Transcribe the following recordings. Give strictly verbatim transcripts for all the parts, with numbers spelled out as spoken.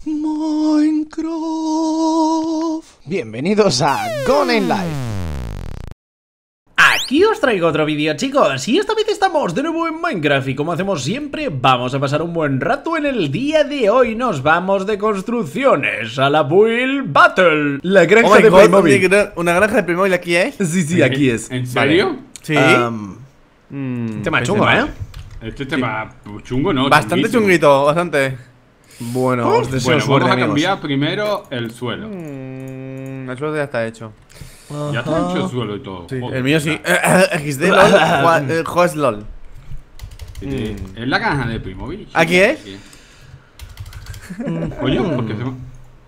Minecraft. Bienvenidos a Gone in Life. Aquí os traigo otro vídeo, chicos, y esta vez estamos de nuevo en Minecraft y como hacemos siempre, vamos a pasar un buen rato. En el día de hoy nos vamos de construcciones a la Build Battle, la granja oh de God, Playmobil. ¿Una granja de Playmobil aquí es? Sí, sí, aquí es. ¿En serio? Vale. Sí. Um, mm, tema este chungo, tema- ¿eh? Este tema chungo, ¿no? Bastante Chunguísimo. chunguito, bastante. Bueno, os deseo Bueno, suerte, vamos a amigos. cambiar primero el suelo. Mm, el suelo ya está hecho. Ya está hecho el suelo y todo. Sí, Joder. el mío sí. X D, LOL, Juan- eh, Juez LOL. Sí, Es la caja de Playmobil. ¿Aquí es? Sí. Oye, ¿por qué se me-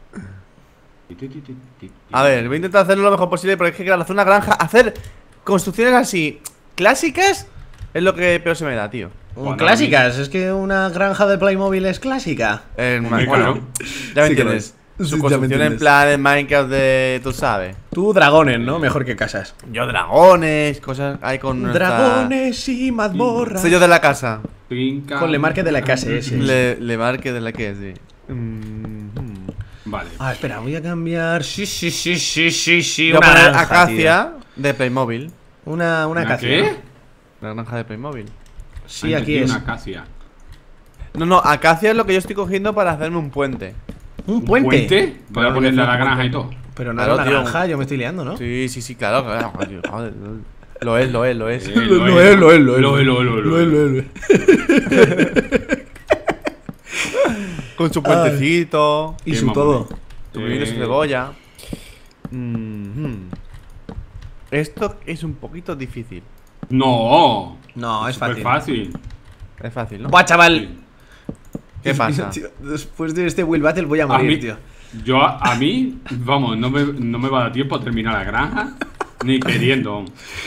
A ver, voy a intentar hacerlo lo mejor posible, porque es que claro, hacer una granja, hacer construcciones así clásicas es lo que peor se me da, tío. Bueno, Clásicas, es que una granja de Playmobil es clásica. Eh, Hombre, bueno, claro. ya me Sí que lo entiendes. es. Su Sí, ya me construcción en entiendes. plan de Minecraft de, tú sabes. Tú dragones, ¿no? Mejor que casas. Yo dragones, cosas hay con nuestra- Dragones y mazmorras. Sello de la casa. Pinca- Con le marque de la casa ese. Le, le marque de la que sí. Mm, mm. Vale. Ah, espera, voy a cambiar. Sí, sí, sí, sí, sí, sí. Voy a Una poner granja, acacia de Playmobil. tío. Una, una ¿Una acacia. qué? ¿no? La granja de Playmobil. Sí, Ah, aquí entendí, es. Una acacia. No, no, acacia es lo que yo estoy cogiendo para hacerme un puente. Un puente. ¿Puente? Voy a Claro, ponerle a la un granja puente. y todo. Pero no Claro, era una tío. granja, yo me estoy liando, ¿no? Sí, sí, sí, claro, claro. Joder, joder, lo es, lo es, lo es. Eh, Lo es, lo es, lo es. Lo es, lo es, lo es, lo es. lo es. Con su puentecito, Y Qué su mamón. todo. su pimiento y su Eh. cebolla. Mhm. Esto es un poquito difícil. No. No, es Súper fácil. fácil. Es fácil, ¿no? Buah, chaval. ¿Qué pasa? Tío, después de este Will Battle voy a A morir, mí, tío. yo, a, a mí, vamos, no me, no me va a dar tiempo a terminar la granja, ni queriendo.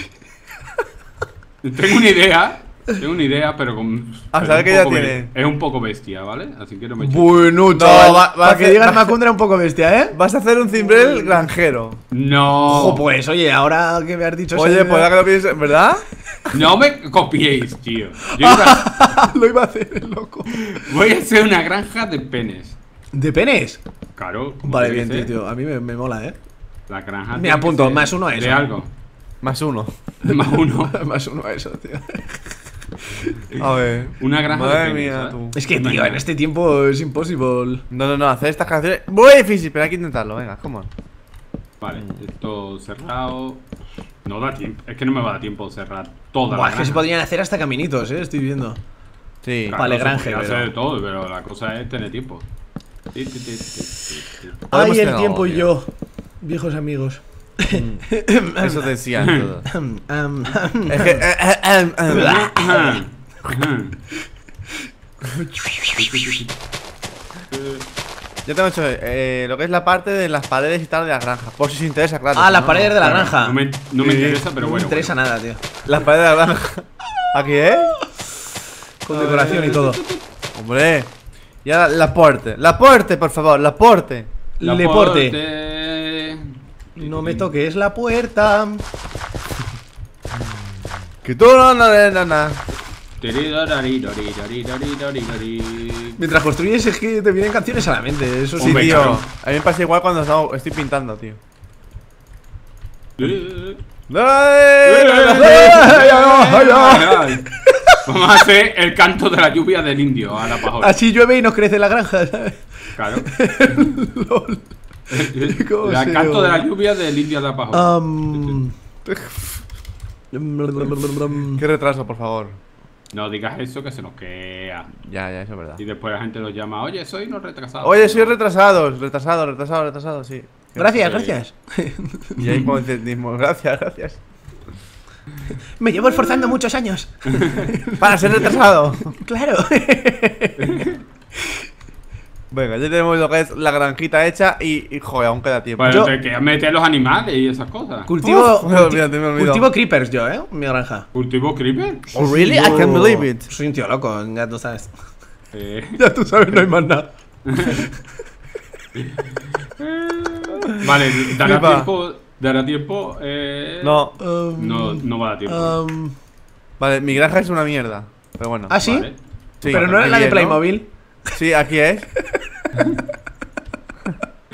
Tengo una idea, tengo una idea, pero con. A pero saber un qué idea poco be- tiene. Es un poco bestia, ¿vale? Así que no me eches. Bueno, chaval, va- va a Para que hacer- digas va- Macundra un poco bestia, ¿eh? Vas a hacer un cimbrel granjero. No. Ojo, pues, oye, ahora que me has dicho Oye, esa pues ya que lo pienses, ¿verdad? No me copiéis, tío. Yo iba- lo iba a hacer el loco. voy a hacer una granja de penes. ¿De penes? Claro. como Vale, tiene bien, que tío, ser. tío. A mí me, me mola, ¿eh? La granja. Me tiene que apunto, ser más uno a De eso. algo. Más uno. Más uno. Más uno a eso, tío. A ver. Una granja de Madre penes, mía, ¿sabes? tú. Es que, tío, Imagina. en este tiempo es imposible. No, no, no, hacer estas canciones muy difícil, pero hay que intentarlo, venga, come on. Vale, esto cerrado. No da tiempo. Es que no me va a dar tiempo cerrar toda Buah, la es que se granja. podrían hacer hasta caminitos, ¿eh? Estoy viendo. Sí. Claro, Vale, se granje, podría pero- hacer de todo, pero la cosa es tener tiempo. Ti, ti, ti, ti, ti, ti. Podemos Ay, el hacer tiempo algo, y tío. yo. Viejos amigos. Eso te decían todo. Am, Es que. eh, eh, eh, eh. Ajá, ajá. Yo tengo hecho eh, lo que es la parte de las paredes y tal de la granja. Por si os interesa, claro. Ah, si las no, paredes no. de la Claro, granja. No me, no me Sí. interesa, pero no bueno. me interesa bueno. nada, tío. Las paredes de la granja. Aquí, ¿eh? Con decoración y todo. Hombre. Y ahora la puerta. La puerta, por favor, la puerta. La Leporte. porte. No me toques la puerta. Que tú no, no, no, no, no. Mientras construyes es que te vienen canciones a la mente. Eso sí, Sí, Hombre, tío. claro. A mí me pasa igual cuando estamos- estoy pintando, tío. Vamos a hacer el canto de la lluvia del indio a la pajola. Así llueve y nos crece la granja, ¿sabes? Claro. Lol. ¿Cómo El se canto llama? de la lluvia del indio a la pajola. Am, Qué retraso, por favor. No digas eso que se nos queda. Ya, ya, eso es verdad. Y después la gente nos llama, oye, soy unos retrasados. Oye, soy retrasado, retrasado, retrasado, retrasado, sí. Gracias, Sí. gracias. Y ahí como dices, mismo, gracias, gracias. Me llevo esforzando muchos años. Para ser retrasado. Claro. Venga, ya tenemos lo que es la granjita hecha y, y joder, aún queda tiempo. Bueno, Yo- te quedas meter los animales y esas cosas. Cultivo, Uf, me he olvidado, me he olvidado. cultivo creepers yo, ¿eh? Mi granja. ¿Cultivo creeper? Oh, really? I can't believe it. Soy un tío loco, ya tú sabes. Eh, Ya tú sabes, no hay más nada. vale, dará Flipa. tiempo. Dará tiempo. Eh, No. Um, No, no va a dar tiempo. um, Vale, mi granja es una mierda. Pero bueno. ¿Ah, sí? Vale. Sí, Pero no era la de bien, ¿no? Playmobil. Sí, aquí es.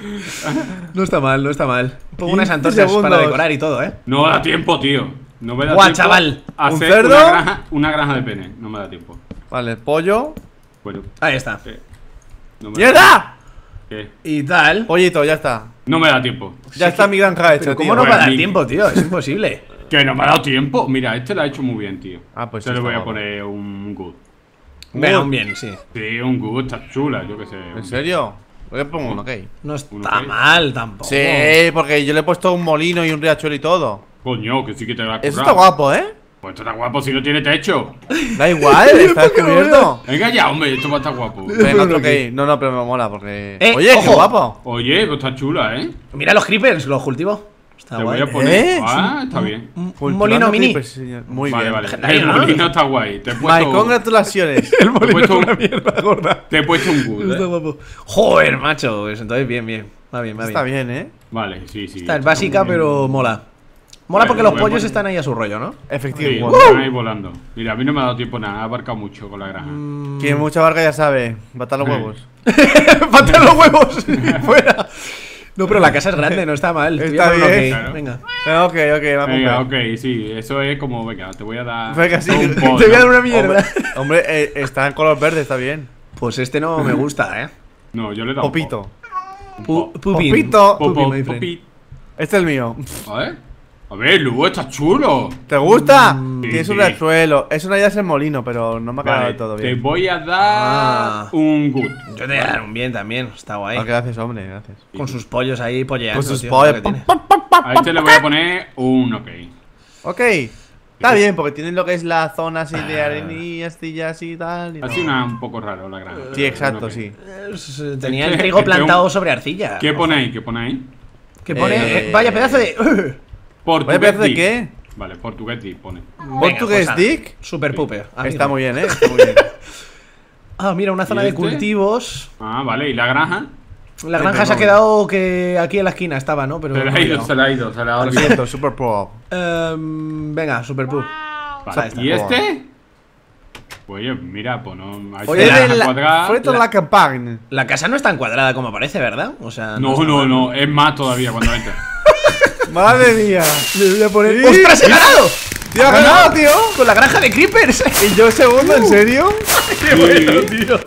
No está mal, no está mal. Pongo unas quince antorchas para segundos. decorar y todo, ¿eh? No me da tiempo, tío. No me da Guau, tiempo chaval. a ¿Un hacer cerdo? Una granja, una granja de pene. No me da tiempo. Vale, pollo. Bueno, Ahí está. eh, no me da ¡Mierda! ¿Qué? Y tal. Pollito, ya está. No me da tiempo. Ya está mi granja hecha, Pero tío. ¿cómo no va a dar Pues, tiempo, tío? Es imposible. Que no me ha dado tiempo. Mira, este lo ha hecho muy bien, tío. Ah, pues Se sí, le está voy a guapo. poner un good. Venga, un bien, sí. Sí, un good, está chula, yo qué sé. ¿En serio? Voy a poner un ok. No Uno está que- mal tampoco. Sí, porque yo le he puesto un molino y un riachuelo y todo. Coño, que sí que te va a Eso currar. está guapo, ¿eh? Pues esto está guapo si no tiene techo. Da igual, está descubierto. Venga ya, hombre, esto va a estar guapo. Venga, otro ok. No, no, pero me mola porque. Eh, Oye, qué ojo. guapo. Oye, pues está chula, ¿eh? Mira los creepers, los cultivo. Está Te guay. voy a poner. ¿Eh? Ah, está bien. Un, un Cultivando molino mini. creepers, señor. Muy vale, bien. vale. Genial, El ¿no? molino está guay. Te he My puesto, congratulaciones. El molino puesto es un- una mierda gorda. te he puesto un good, Está ¿eh? guapo. Joder, macho. Pues entonces bien, bien. Va bien, va bien. Está bien, ¿eh? Vale, sí, sí. Esta es está básica, muy bien. pero mola. Mola Vale, porque lo los voy a pollos poner. están ahí a su rollo, ¿no? Sí, Efectivamente. están ahí volando. Mira, a mí no me ha dado tiempo nada. Ha abarcado mucho con la granja. Mm. Quien mucha barca ya sabe. Batar los Eh. huevos. ¡Faltan los huevos! ¡Fuera! No, pero la casa es grande, no está mal. Te voy a Está poner bien. ok. Claro. Venga. Venga, ok, ok, vamos. Venga, a ok, sí. Eso es como, venga, te voy a dar. Venga, sí. un Te pot, Te voy a dar ¿no? una mierda. Hombre, hombre, eh, está en color verde, está bien. Pues este no me gusta, ¿eh? No, yo le he dado. un Popito. Pu- Pupin. Popito. pot. Pupin, Popo, my friend. popi. Este es el mío. A ver. A ver, Lugo, está chulo. ¿Te gusta? Sí, Tienes un sí. riachuelo. Es una idea es el molino, pero no me ha quedado Vale, del todo te bien. voy a dar Ah. un good. Yo te voy a dar un bien también, está guay. Ah, gracias, hombre, gracias. Con sus pollos ahí polleando. Con sus tío, pollos. lo que tiene. A este le voy a poner un ok. Ok. Está bien, porque tienen lo que es la zona así de arenillas, astillas y tal. y Ha no. sido una un poco raro la granja. Sí, exacto, Ok. sí. Es, eh, Tenía el Este- trigo este plantado un- sobre arcilla. ¿Qué pone ahí? ¿Qué pone ahí? ¿Qué pone? Eh, Eh, Vaya pedazo de. Portugués pedazo de dick. qué? Vale, portugués dick pone. ¿Portugués pues, dick? Super puper. amigo. Está muy bien, eh. Está muy bien. Ah, mira, una zona ¿Y de este? cultivos. Ah, vale, ¿y la granja? La granja se ha quedado que aquí en la esquina estaba, ¿no? Pero Se le no ha he ido, llegado. se le ha ido, se le ha Lo olvidado. siento, super pro. Em, venga, super pup. Vale, Ahí está. ¿y este? Oye, mira, pues no. Hay Oye, granja de la, cuadrada. frente a la campagna. La casa no es tan cuadrada como parece, ¿verdad? O sea. No, está no, mal. no, es más todavía cuando entra. Madre mía. Le voy a poner. Sí. ¡Ostras, he ganado! Tío, ha ganado, tío. Con la granja de creepers. Y yo segundo, ¿en serio? ¡Qué bueno, tío!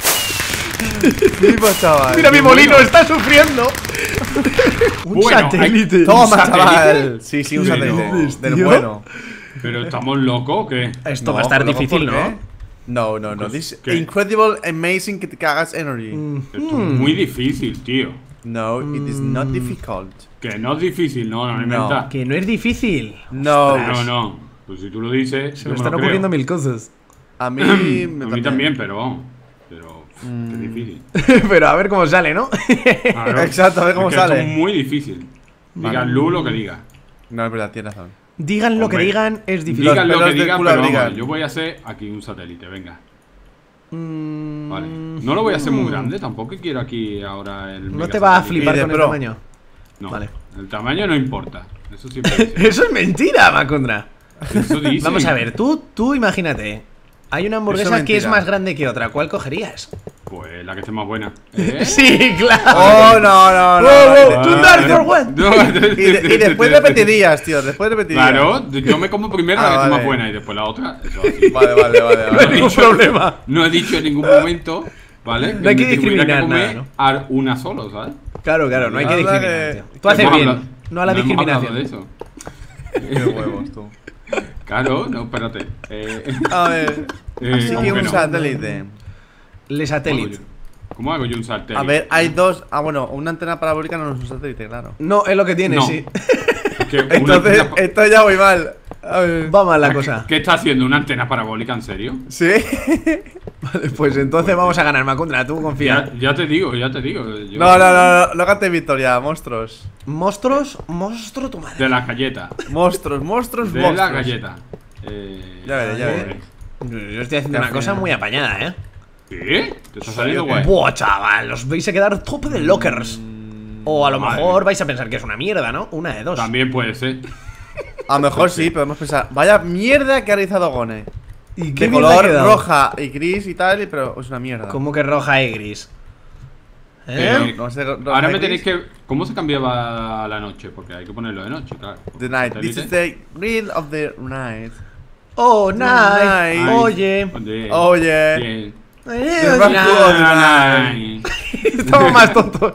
Flipa, chaval. Mira, mi qué molino bueno. está sufriendo. Un Bueno, hay- satélite. Toma, ¿Un satélite? chaval. Sí, sí, un ¿Qué satélite. dices, Del tío? bueno. Pero estamos locos, ¿o qué? Esto No, va a estar pero loco, difícil, ¿por ¿no? qué? No, no, no. Pues, This ¿qué? incredible, amazing que te cagas energy. Esto es muy difícil, tío. No, it is not difficult. Que no es difícil, no, no, no No. inventa. Que no es difícil. No, No, no. Pues si tú lo dices. Se yo me lo están creo. ocurriendo mil cosas. a mí me A mí también, pero. Pero. Qué difícil. Pero a ver cómo sale, ¿no? Claro. Exacto, a ver cómo Es que esto sale. es muy difícil. Diga Lu lo que diga. No, es verdad, tienes razón. Digan lo que Hombre. digan, es difícil. Los Digan lo que pelos del digan, culo pero vamos, abrigan. yo voy a hacer aquí un satélite, venga. Mm, Vale. No lo voy a hacer muy grande, tampoco quiero aquí ahora el. No mega te va a satélite. flipar Y de con el pro. tamaño. No, Vale. el tamaño no importa. Eso siempre dice. Eso es mentira, Macondra. Eso dice. Vamos a ver, tú, tú imagínate. Hay una hamburguesa Eso que es mentira. más grande que otra. ¿Cuál cogerías? Pues la que esté más buena. ¿Eh? Sí, claro. Oh, no, no, no. Wow, wow, no. tú dar for one. No, Y, de- y después repetirías, tío. Después repetirías. Claro, yo me como primero la Ah, que esté vale. más buena y después la otra. Eso así. Vale, vale, vale. No vale. hay ningún problema. No he dicho en ningún momento, ¿vale? No hay que me tuviera discriminar comer nada, a una solo, ¿sabes? Claro, claro, no hay que Habla discriminar. de- tío. Tú haces Hemos bien. hablado- No a la no hemos hablado discriminación. de eso. Qué huevos, tú. Claro, no, espérate. Eh, A ver. eh, Así ¿cómo que que un no? satélite. Le ¿Cómo hago satélite. yo? ¿Cómo hago yo un satélite? A ver, hay dos. Ah, bueno, una antena parabólica no es un satélite, claro. No, es lo que tiene, No. sí. Es que una Entonces, antena- esto ya voy mal. A ver. Va mal la cosa. ¿Qué está haciendo una antena parabólica, en serio? ¿Sí? Vale, pues entonces vamos a ganar, Macondra. Tú confía. Ya, ya te digo, ya te digo. yo- No, no, no, no, no cantes victoria, monstruos. Monstruos, monstruo tu madre. De las galletas. Monstruos, monstruos, De monstruos. las galletas. Eh, Ya veré, ya veré. Yo yo estoy haciendo una cosa muy apañada, ¿eh? ¿Qué? ¿Te está saliendo guay? Buah, chaval, os vais a quedar tope de lockers. O a lo Madre mejor mía. vais a pensar que es una mierda, ¿no? Una de dos. También puede ser. A lo mejor sí, podemos pensar. Vaya mierda que ha realizado Gone. ¿Y De mierda ha color quedado? roja y gris y tal, pero es una mierda. ¿Cómo que roja y gris? ¿Eh? No sé, no Ahora sé me qué tenéis es. que... ¿Cómo se cambiaba a la noche? Porque hay que ponerlo de noche, claro. The night. This Satélite. is the green of the night. Oh, nice. Nice. Oye. Oye. Oye. Bien. Eh, This is nice. good. Estamos más tontos.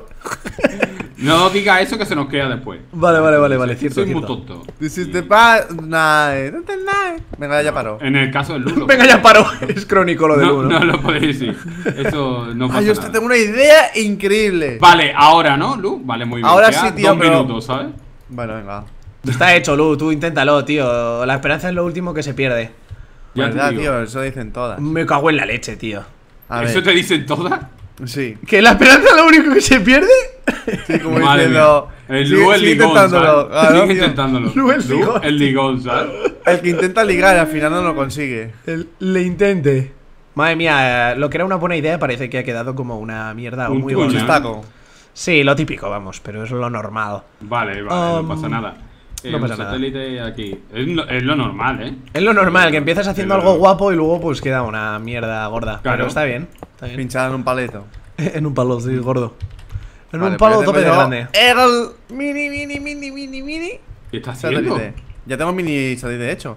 No diga eso que se nos queda después. Vale, vale, vale, vale, cierto, Soy muy cierto. tonto. This is the bad night. The night. Venga, ya paró. En el caso del Lulo. Venga, ya paró. Es crónico lo de No, uno. no lo podéis decir. Eso no pasa Ay, yo nada. tengo una idea increíble. Vale, ahora, ¿no, Lu? Vale, muy bien. Ahora Queda sí, tío, Dos pero- minutos, ¿sabes? Bueno, venga. Está hecho, Lu, tú inténtalo, tío. La esperanza es lo último que se pierde. Ya te Verdad, digo. tío, eso dicen todas. Me cago en la leche, tío. A ¿Eso ver. te dicen todas? Sí. ¿Que la esperanza es lo único que se pierde? Sí, como Madre diciendo. mía. El sigue- Lu, el sigue ligón, intentándolo. ¿sabes? Claro, Sigue tío. intentándolo. Lu, el ligón. el ligón, ¿sabes? El que intenta ligar al final no lo consigue. El- le intente. Madre mía, lo que era una buena idea parece que ha quedado como una mierda Un muy puño. gorda. Chistaco. Sí, lo típico, vamos, pero es lo normal. Vale, vale, Um, no pasa nada. Eh, no un pasa nada. satélite aquí. Es lo, es lo normal, ¿eh? Es lo normal, que empiezas haciendo Es lo- algo guapo y luego pues queda una mierda gorda. Claro. Pero está bien, está bien. Pinchada en un paleto. En un palo, sí, gordo. En Vale, un palo pues ya tope de tengo grande. El mini, mini, mini, mini, mini. ¿Qué está haciendo? Satélite. Ya tengo mini satélite hecho.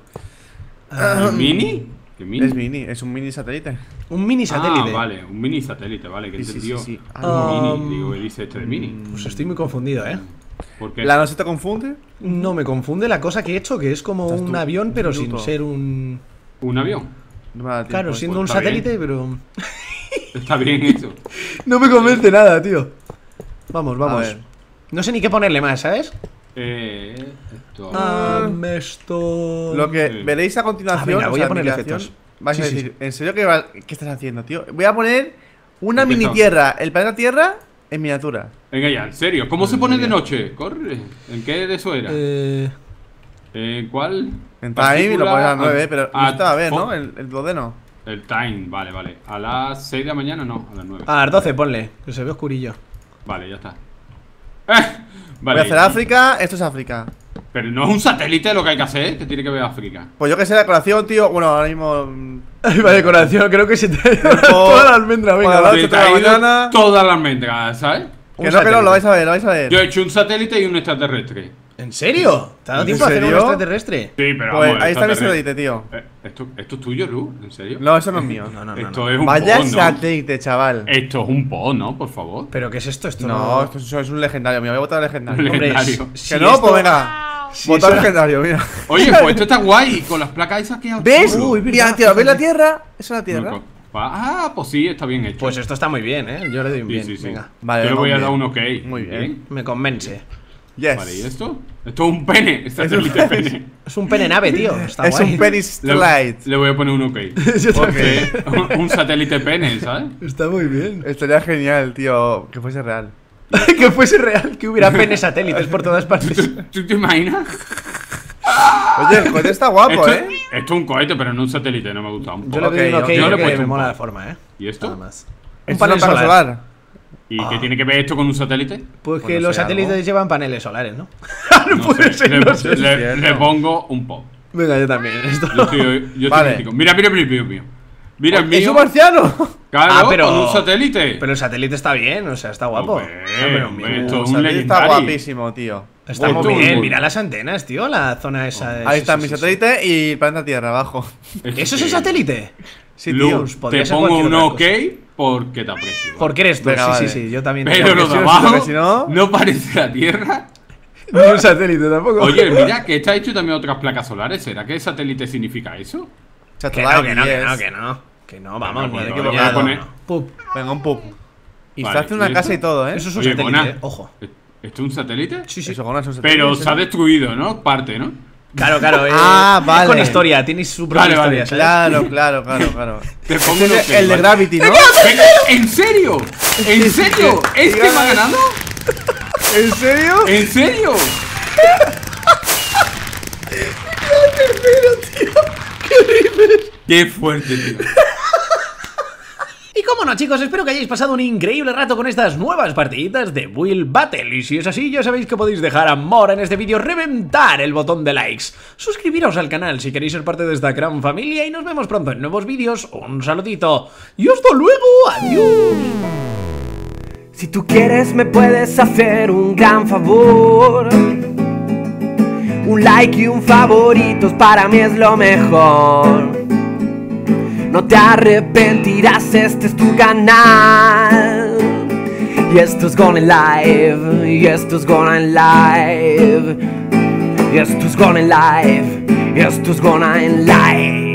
¿El ¿Mini? ¿Qué mini? Es mini, es un mini satélite. Un mini satélite. Ah, vale, un mini satélite, vale, que Sí, sí, entendió. sí, sí. Un Ah, mini, digo, ¿qué dice este de mini? Pues estoy muy confundido, ¿eh? ¿Por qué? ¿La no se te confunde? No, me confunde la cosa que he hecho, que es como Estás un tú, avión, pero un sin minuto. ser un... ¿Un avión? No me da tiempo, Claro, eh. siendo un está bien. satélite, pero... Está bien eso. No me convence nada, tío. Vamos, A vamos. ver. No sé ni qué ponerle más, ¿sabes? Eh, esto. Ah, esto... Lo que Sí. veréis a continuación. Ah, venga, o voy sea, a ponerle animación, efectos. Vais a Sí, sí, decir, ¿en serio qué, va- qué estás haciendo, tío? Voy a poner una Empezó. mini tierra, el planeta Tierra en miniatura. Venga ya, en serio, ¿cómo se pone de noche? Corre. ¿En qué de eso era? Eh... Eh, ¿Cuál? En time Partícula- lo pones a las nueve, pero ah, no estaba a ver, fo- ¿no? El, el duodeno. El time, vale, vale. A las seis de la mañana no, a las nueve. A las doce, ponle, que se ve oscurillo. Vale, ya está. ¡Eh! Vale. Voy a hacer África, esto es África. Pero no es un satélite lo que hay que hacer, que tiene que ver África. Pues yo que sé, la decoración, tío. Bueno, ahora mismo. mm, Ay, va decoración, creo que se te ha ido Tiempo- toda la almendra, venga, Bueno, va. ocho Se te de la ha ido mañana. todas las almendras, ¿sabes? Que Un no, que no, satélite. lo vais a ver, lo vais a ver. Yo he hecho un satélite y un extraterrestre. ¿En serio? ¿Te ha dado ¿En tiempo a hacer un serio? extraterrestre? Sí, pero Pues vamos, ahí está mi extraterrestre. satélite, tío. Eh, ¿Esto, ¿Esto es tuyo, Lu? ¿En serio? No, eso no es mío. No, no, no. Esto no. es un Vaya pod, ¿no? satélite, chaval. Esto es un pod, ¿no? Por favor. ¿Pero qué es esto? Esto No, no... esto es, eso es un legendario. Mira, voy a votar legendario. Le- Hombre, legendario. si- que si no, esto- pues venga. si Votar eso- legendario, mira. Oye, pues esto está guay. Con las placas esas que has ¿Ves? hecho. Uy, Mira, verdad, tío, ¿ves la fíjate. Tierra? Eso es la Tierra. No, Ah, pues sí, está bien hecho. Pues esto está muy bien, ¿eh? Yo le doy un sí, bien, sí, sí. venga. Vale, Yo le voy a muy dar bien. un ok. Muy bien. Me convence. Yes. Vale, ¿y esto? Esto es un pene. Este satélite pene. Es un pene nave, tío. Está es guay. un penny Le, slide. le voy a poner un ok. Yo Porque un, un satélite pene, ¿sabes? Está muy bien. Estaría genial, tío, que fuese real. Que fuese real, que hubiera penes satélites por todas partes. ¿Tú te imaginas? Oye, el cohete está guapo, esto, ¿eh? esto es un cohete, pero no un satélite. No me gusta un Yo poco. le doy un Ok, ok, yo le he porque puesto me un mola poco. la forma, ¿eh? ¿Y esto? Nada más. Esto Un panel no para solar. solar. ¿Y qué tiene que ver esto con un satélite? Pues que Pues no los sé, satélites algo. llevan paneles solares, ¿no? no, No puede sé, ser, le, no sé. le- si es cierto. le pongo un pop. Venga, yo también. Esto Yo estoy, yo estoy Vale. crítico. Mira, mira, mira, mira, mira. Mira el ¡Es mío. un marciano! Claro, Ah, pero- con un satélite. Pero el satélite está bien, o sea, está guapo. Hombre, Ah, pero hombre, mira, esto- El un satélite está legendario. guapísimo, tío. está Esto muy es bien. un- Mira las antenas, tío, la zona esa. de- Ahí sí, está sí, mi sí, sí. satélite y el planeta Tierra abajo. ¿Eso es el satélite? Sí, Lu, tío. Pues podría te ser pongo cualquier un otra ok porque te aprecio. ¿vale? Porque eres tú, Venga, sí, vale. sí, sí, yo también. Pero tengo lo que- de sí, abajo porque si no- no parece la Tierra. Ni un satélite tampoco. Oye, mira, que está hecho también otras placas solares. ¿Será que satélite significa eso? que no, que no, que no, que no. Que no, vamos, Venga, ni pues de lo que voy a poner. Pup. Venga, un pup. Y Vale, se hace una ¿y casa esto? y todo, ¿eh? Eso es un Oye, satélite, Bona, eh, ojo. ¿esto es un satélite? Sí, sí. Eso, con eso, un satélite, Pero ¿sí? se ha destruido, ¿no? Parte, ¿no? Claro, claro. eh, Ah, es vale. con historia, tienes su propia Vale, vale, historia, ¿sabes? Claro, claro, claro, claro. Te pongo Ese un es ok, el de vale. Gravity, ¿no? Venga, ¿en serio? ¿En serio? ¿Este me ha ganado? ¿En serio? ¿En serio? ¡Qué fuerte, tío! Y como no, chicos, espero que hayáis pasado un increíble rato con estas nuevas partiditas de Build Battle. Y si es así, ya sabéis que podéis dejar amor en este vídeo, reventar el botón de likes, suscribiros al canal si queréis ser parte de esta gran familia y nos vemos pronto en nuevos vídeos. Un saludito y hasta luego, adiós. Si tú quieres me puedes hacer un gran favor. Un like y un favoritos para mí es lo mejor. No te arrepentirás, este es tu canal. Y esto es Gone Live, y esto es Gone Live, y esto es Gone Live, y esto es Gone Live.